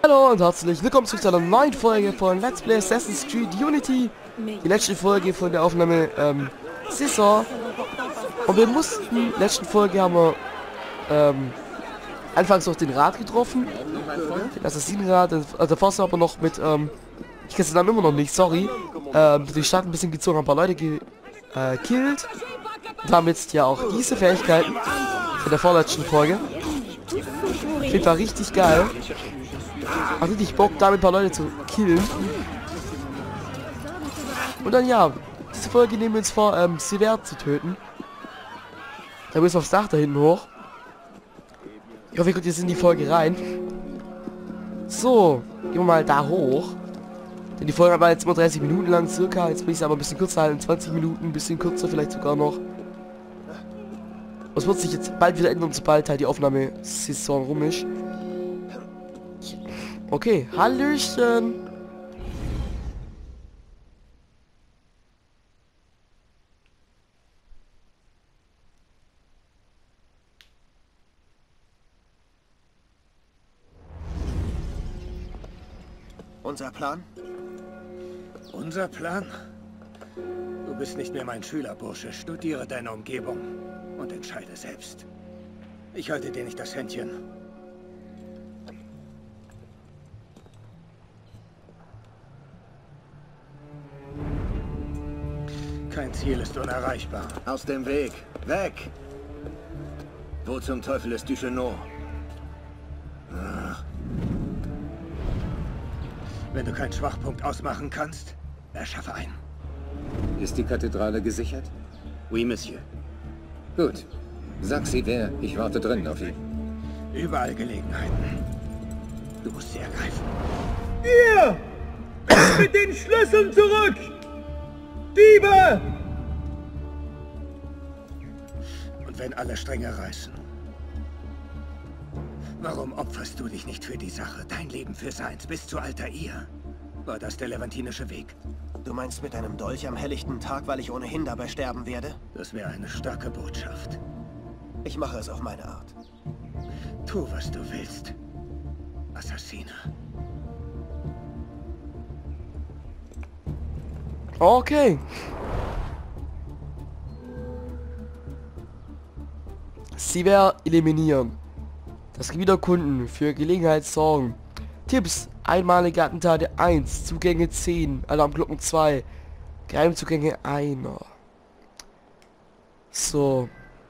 Hallo und herzlich willkommen zu einer neuen Folge von Let's Play Assassin's Creed Unity. Die letzte Folge von der Aufnahme Saison. Und wir mussten, letzten Folge haben wir anfangs noch den Rat getroffen. Den Assassinenrat, also der Forster aber noch mit, ich kenne den Namen immer noch nicht, sorry. Die Stadt ein bisschen gezogen, haben ein paar Leute gekillt. Und haben jetzt ja auch diese Fähigkeiten in der vorletzten Folge. Auf jeden Fall richtig geil. Hat richtig Bock, damit ein paar Leute zu killen. Und dann ja, diese Folge nehmen wir uns vor, Sever zu töten. Da müssen wir aufs Dach da hinten hoch. Ich hoffe, ihr könnt jetzt in die Folge rein. So, gehen wir mal da hoch. Denn die Folge war jetzt immer 30 Minuten lang circa. Jetzt will ich es aber ein bisschen kürzer halten, 20 Minuten, ein bisschen kürzer vielleicht sogar noch. Das wird sich jetzt bald wieder ändern, sobald halt die Aufnahmesaison rum ist. Okay, Hallöchen. Unser Plan? Unser Plan? Du bist nicht mehr mein Schüler, Bursche. Studiere deine Umgebung und entscheide selbst. Ich halte dir nicht das Händchen. Kein Ziel ist unerreichbar. Aus dem Weg! Weg! Wo zum Teufel ist Duchesneau? Wenn du keinen Schwachpunkt ausmachen kannst, erschaffe einen. Ist die Kathedrale gesichert? Oui, Monsieur. Gut. Sag sie wer, ich warte drin auf ihn. Überall Gelegenheiten. Du musst sie ergreifen. Ihr! Mit den Schlüsseln zurück! Diebe! Und wenn alle Stränge reißen, warum opferst du dich nicht für die Sache? Dein Leben für seins, bis zu Altair. War das der levantinische Weg? Du meinst mit einem Dolch am helllichten Tag, weil ich ohnehin dabei sterben werde? Das wäre eine starke Botschaft. Ich mache es auf meine Art. Tu, was du willst, Assassine. Okay. Sever eliminieren. Das Gebiet erkunden. Für Gelegenheit sorgen. Tipps. Einmalige Attentate 1. Zugänge 10. Alarmglocken 2. Geheimzugänge 1. So.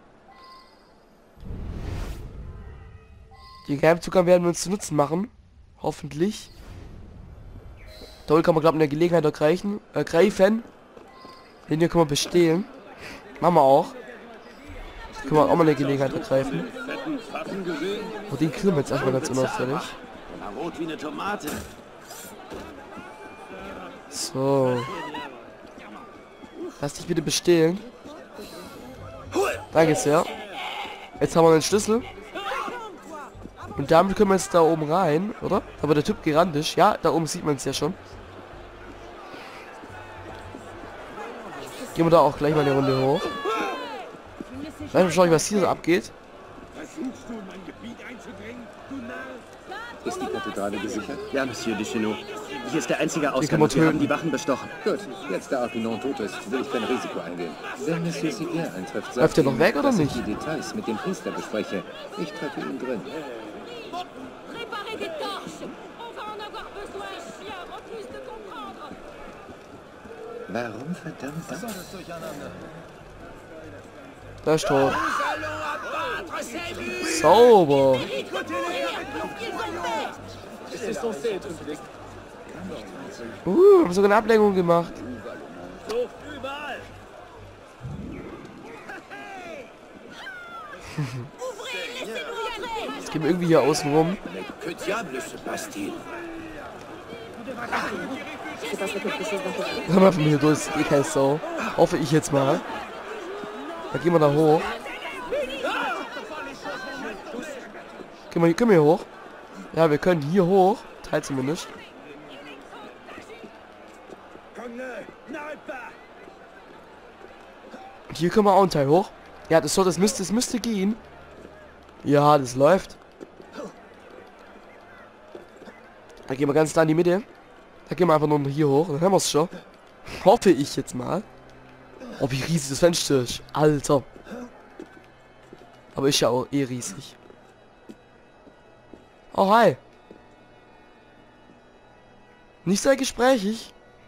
Die Geheimzugang werden wir uns zu Nutzen machen. Hoffentlich. Da kann man, glaube ich, eine Gelegenheit ergreifen. Den hier können wir bestehlen. Machen wir auch. Können wir auch mal eine Gelegenheit ergreifen. Und den killen wir jetzt erstmal ganz unauffällig. Rot wie eine Tomate. So. Lass dich bitte bestehlen. Danke sehr. Jetzt haben wir den Schlüssel. Und damit können wir jetzt da oben rein, oder? Aber der Typ gerannt ist. Ja, da oben sieht man es ja schon. Gehen wir da auch gleich mal eine Runde hoch. Dann schaue ich, was hier so abgeht. Ist die Kathedrale gesichert? Ja, Monsieur Duchesneau. Hier ist der einzige kann Ausgang man und wir haben töten. die Wachen bestochen. Gut, jetzt da Arpinon tot ist, will ich kein Risiko eingehen. Wenn Monsieur Sever eintrifft, Läuft der noch ihm, weg oder dass nicht? ich die Details mit dem Priester bespreche. Ich treffe ihn drin. Préparez des torches. On va en avoir besoin, chien, en plus de comprendre. Warum verdammt das? Der ist tot. Sauber. Haben sogar eine Ablenkung gemacht. Jetzt gehen wir irgendwie hier außen rum. Que diable se passe-t-il? Komm mal von mir durch, ist eh kein Sau. Hoffe ich jetzt mal. Da gehen wir da hoch. Können wir hier hoch? Ja, wir können hier hoch. Teil zumindest. Und hier können wir auch einen Teil hoch. Ja, das müsste gehen. Ja, das läuft. Da gehen wir ganz da in die Mitte. Da gehen wir einfach nur hier hoch. Dann haben wir es schon. Hoffe ich jetzt mal. Oh, wie riesig das Fenster ist. Alter. Aber ist ja auch eh riesig. Oh, hi. Nicht sehr gesprächig.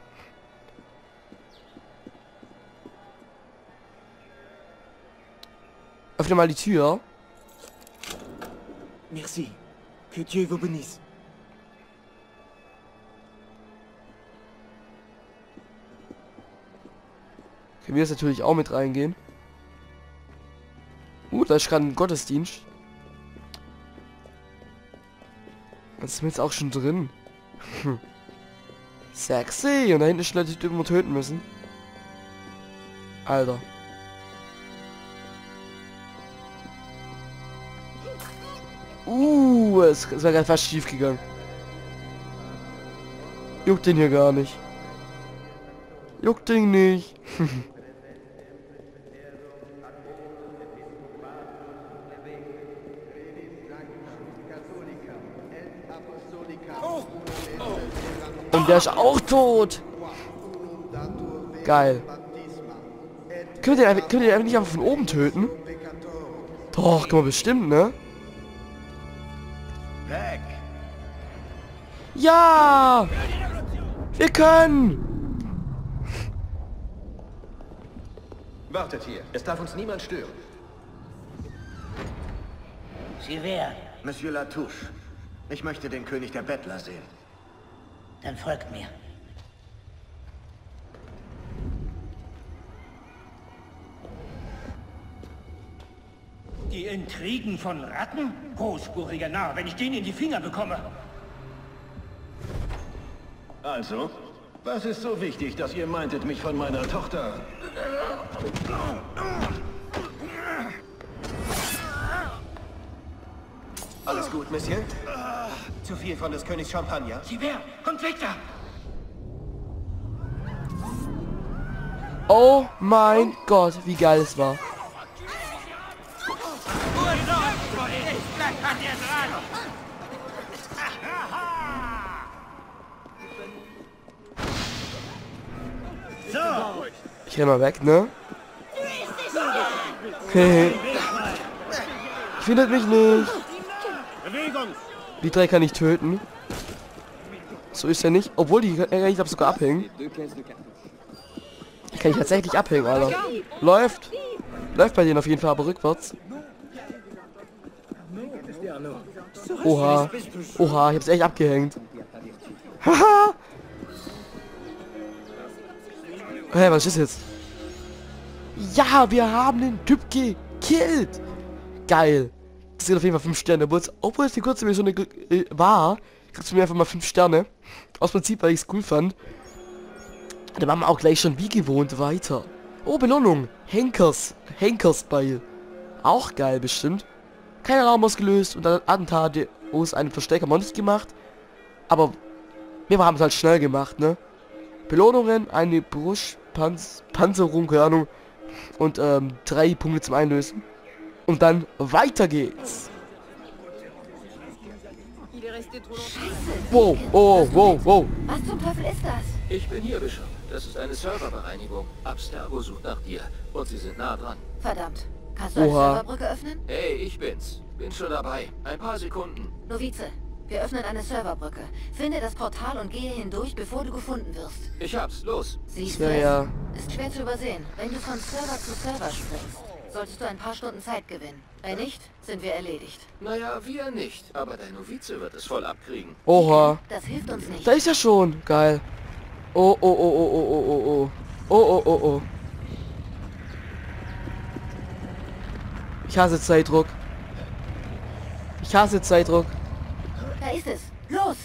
Öffne mal die Tür. Merci. Que Dieu vous bénisse. Können wir jetzt natürlich auch mit reingehen. Da ist gerade ein Gottesdienst. Das sind wir jetzt auch schon drin. Sexy. Und da hinten sind Leute, die wir töten müssen. Alter. Es wäre gerade fast schief gegangen. Juckt den hier gar nicht. Juckt den nicht. Und der ist auch tot. Geil. Könnt ihr einfach nicht einfach von oben töten? Doch, kann man bestimmt, ne? Weg! Ja! Wir können! Wartet hier. Es darf uns niemand stören. Sie wer? Monsieur Latouche, ich möchte den König der Bettler sehen. Dann folgt mir. Die Intrigen von Ratten? Großspuriger Narr, wenn ich den in die Finger bekomme. Also, was ist so wichtig, dass ihr meintet, mich von meiner Tochter... Alles gut, Monsieur? Zu viel von des Königs Champagner? Sie wer? Kommt weg da! Oh mein Gott, wie geil es war. Ich renn mal weg, ne? Findet mich nicht. Die drei kann ich töten. So ist er nicht. Obwohl die, ich glaube, sogar abhängen. Die kann ich tatsächlich abhängen, Alter. Läuft. Läuft bei denen auf jeden Fall, aber rückwärts. Oha. Oha, ich hab's echt abgehängt. Haha. Hey, was ist jetzt? Ja, wir haben den Typ gekillt. Geil. Das sind auf jeden Fall 5 Sterne. Obwohl es die kurze Mission war, kriegst du mir einfach mal 5 Sterne. Aus Prinzip, weil ich es cool fand. Da machen wir auch gleich schon wie gewohnt weiter. Oh, Belohnung. Henkersbeil. Auch geil bestimmt. Kein Alarm ausgelöst und dann Attentate aus einem Versteck haben wir nicht gemacht. Aber wir haben es halt schnell gemacht, ne? Belohnungen, eine Brustpanzerung, keine Ahnung. Und 3 Punkte zum Einlösen. Und dann weiter geht's. Wow, oh, wow, wow. Was zum Teufel ist das? Ich bin hier, Bischof. Das ist eine Serverbereinigung. Abstergo sucht nach dir. Und sie sind nah dran. Verdammt. Kannst du eine Oha. Serverbrücke öffnen? Hey, ich bin's. Bin schon dabei. Ein paar Sekunden. Novize, wir öffnen eine Serverbrücke. Finde das Portal und gehe hindurch, bevor du gefunden wirst. Ich hab's. Los. Siehst Ja, du es? ja. Ist schwer zu übersehen. Wenn du von Server zu Server springst, solltest du ein paar Stunden Zeit gewinnen. Wenn nicht, sind wir erledigt. Naja, wir nicht. Aber der Novize wird es voll abkriegen. Oha. Das hilft uns nicht. Da ist er schon. Geil. Oh, oh, oh, oh, oh, oh, oh, oh. Oh, oh, oh, oh. Ich hasse Zeitdruck. Ich hasse Zeitdruck. Da ist es. Los!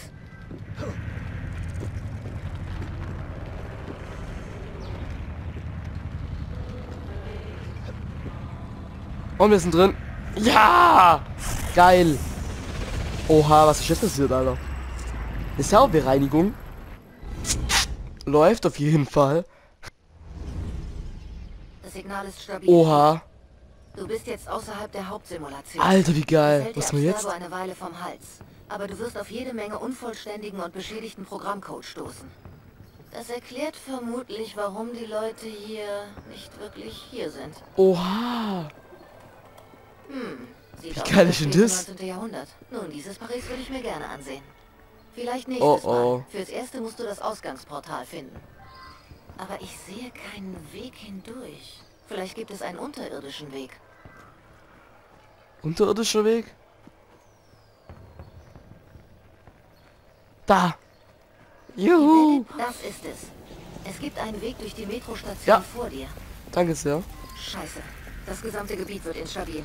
Und wir sind drin. Ja! Geil. Oha, was ist jetzt passiert, Alter? Eine Serverbereinigung. Läuft auf jeden Fall. Das Signal ist stabil. Oha. Du bist jetzt außerhalb der Hauptsimulation. Alter, wie geil. Das Was hält wir dir jetzt? Abstergo eine Weile vom Hals. Aber du wirst auf jede Menge unvollständigen und beschädigten Programmcode stoßen. Das erklärt vermutlich, warum die Leute hier nicht wirklich hier sind. Oha. Sieht Wie aus geil wie ist denn das das? 19. Jahrhundert. Nun, dieses Paris würde ich mir gerne ansehen. Vielleicht nächstes Mal. Fürs Erste musst du das Ausgangsportal finden. Aber ich sehe keinen Weg hindurch. Vielleicht gibt es einen unterirdischen Weg. Unterirdischer Weg? Da. Juhu. Das ist es. Es gibt einen Weg durch die Metrostation Ja. vor dir. Danke sehr. Scheiße. Das gesamte Gebiet wird instabil.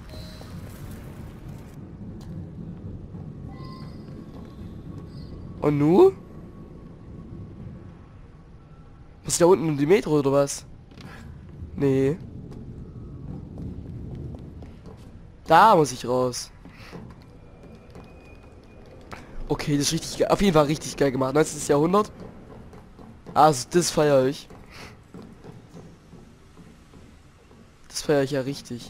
Und nu? Ist da unten die Metro oder was? Nee. Da muss ich raus. Okay, das ist richtig geil. Auf jeden Fall richtig geil gemacht. 19. Jahrhundert. Also das feiere ich. Das feiere ich ja richtig.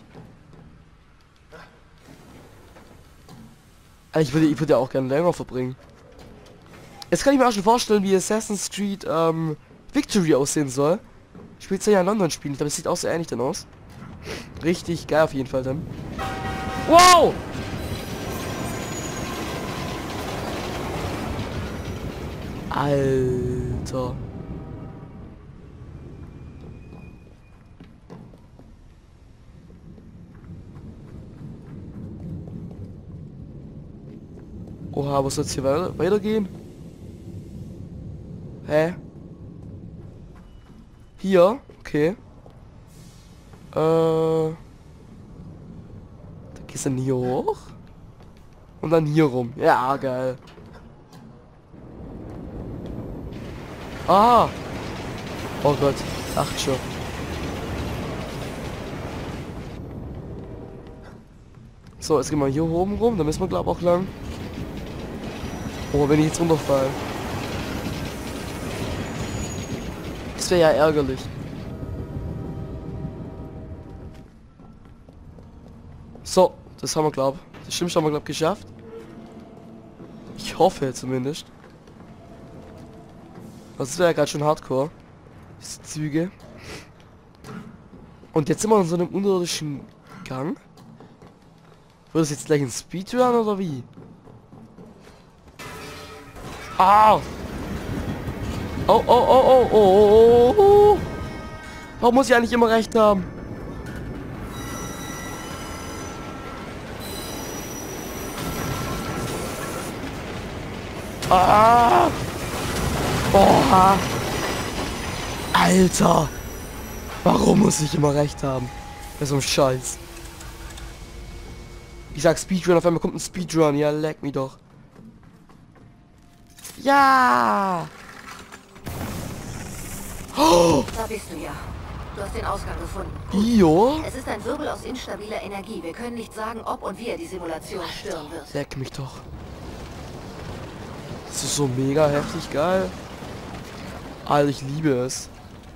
Ich würde ja auch gerne länger verbringen. Jetzt kann ich mir auch schon vorstellen, wie Assassin's Creed Victory aussehen soll. Ich will jetzt ja in London spielen, ich glaube, es sieht auch so ähnlich dann aus. Richtig geil auf jeden Fall dann. Wow! Alter. Oha, wo soll es hier weitergehen? Hä? Hier? Okay. Da gehst du dann hier hoch? Und dann hier rum. Ja, geil. Ah! Oh Gott. Ach schon. So, jetzt gehen wir hier oben rum. Da müssen wir glaube ich auch lang. Oh, wenn ich jetzt runterfall. Das wäre ja ärgerlich. So, das haben wir glaube ich. Das Schlimmste haben wir glaube ich geschafft. Ich hoffe zumindest. Das wäre ja gerade schon hardcore. Diese Züge. Und jetzt sind wir in so einem unterirdischen Gang. Wird das jetzt gleich ein Speedrun oder wie? Ah! Oh, oh, oh, oh, oh, oh, oh. Warum muss ich eigentlich immer recht haben? Ah! Oha! Alter! Warum muss ich immer recht haben? Das ist so ein Scheiß. Ich sag Speedrun, auf einmal kommt ein Speedrun. Ja, leck mich doch. Ja! Oh! Da bist du ja. Du hast den Ausgang gefunden. Jo? Es ist ein Wirbel aus instabiler Energie. Wir können nicht sagen, ob und wie er die Simulation stören wird. Leck mich doch. Das ist so mega heftig geil. Alter, ich liebe es.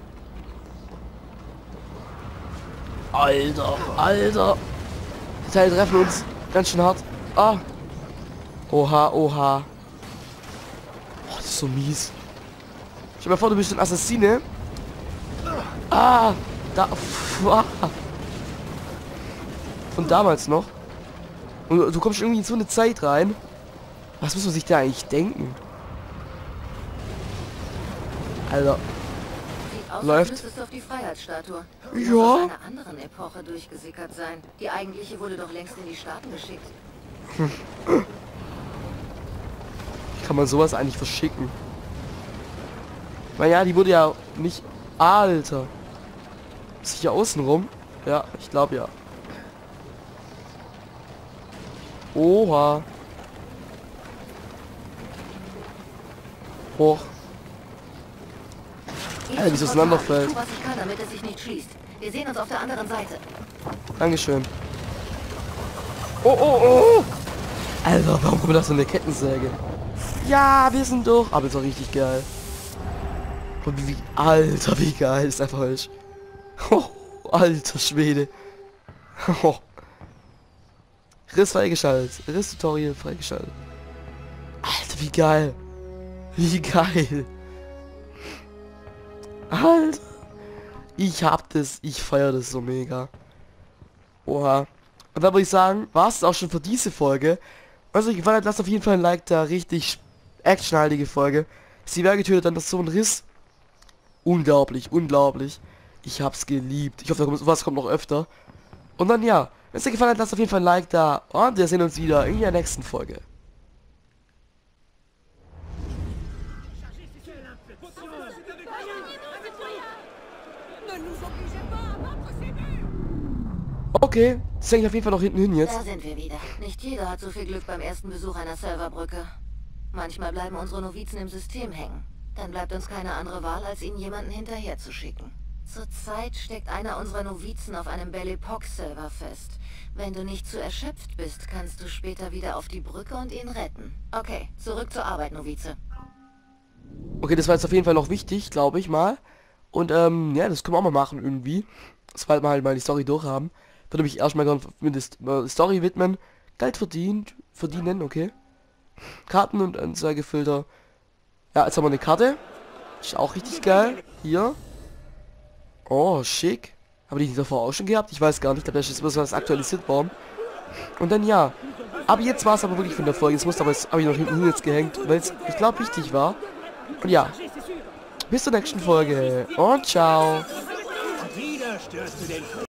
Alter, Alter. Die Teile treffen uns ganz schön hart. Ah. Oha, oha. Oh, das ist so mies. Stell dir mal vor, du bist ein Assassine. Ah. Da. Ah. Von damals noch. Und du kommst irgendwie in so eine Zeit rein. Was muss man sich da eigentlich denken? Alter. Sieht aus, Läuft. als müsstest du auf die Freiheitsstatue. Du Ja. musst aus einer anderen Epoche durchgesickert sein. Die eigentliche wurde doch längst in die Staaten geschickt. Kann man sowas eigentlich verschicken? Naja, die wurde ja nicht... Alter. Ist hier außen rum? Ja, ich glaube ja. Oha. Hoch. Alter, wie es auseinanderfällt. Tu, was ich kann, damit es sich nicht schließt. Wir sehen uns auf der anderen Seite. Dankeschön. Oh, oh, oh. Alter, warum kommt das so eine Kettensäge? Ja, wir sind durch. Aber ist doch richtig geil. Und Alter, wie geil ist einfach falsch. Oh, alter Schwede. Riss freigeschaltet. Riss-Tutorial freigeschaltet. Alter, wie geil. Wie geil. Alter. Ich hab das. Ich feiere das so mega. Oha. Und dann würde ich sagen, war es auch schon für diese Folge. Wenn es euch gefallen hat, lasst auf jeden Fall ein Like da. Richtig actionhaltige Folge. Sie wäre getötet, dann das so ein Riss. Unglaublich, unglaublich. Ich hab's geliebt. Ich hoffe, sowas kommt noch öfter. Und dann ja, wenn es dir gefallen hat, lasst auf jeden Fall ein Like da. Und wir sehen uns wieder in der nächsten Folge. Okay, das hänge ich auf jeden Fall noch hinten hin jetzt. Da sind wir wieder. Nicht jeder hat so viel Glück beim ersten Besuch einer Serverbrücke. Manchmal bleiben unsere Novizen im System hängen. Dann bleibt uns keine andere Wahl, als ihnen jemanden hinterher zu schicken. Zurzeit steckt einer unserer Novizen auf einem Belly-Pox-Server fest. Wenn du nicht zu erschöpft bist, kannst du später wieder auf die Brücke und ihn retten. Okay, zurück zur Arbeit, Novize. Okay, das war jetzt auf jeden Fall noch wichtig, glaube ich mal. Und ja, das können wir auch mal machen irgendwie. Sobald wir halt mal die Story durch haben. Würde mich erstmal gerne mit der Story widmen. Geld verdienen, okay. Karten und Anzeigefilter. Ja, jetzt haben wir eine Karte. Ist auch richtig geil. Hier. Oh, schick. Habe ich die davor auch schon gehabt? Ich weiß gar nicht. Ich glaube, das ist was aktualisiert worden. Und dann ja. Aber jetzt war es aber wirklich von der Folge. Jetzt habe ich noch hinten jetzt gehängt, weil es, ich glaube, wichtig war. Und ja. Bis zur nächsten Folge. Und ciao.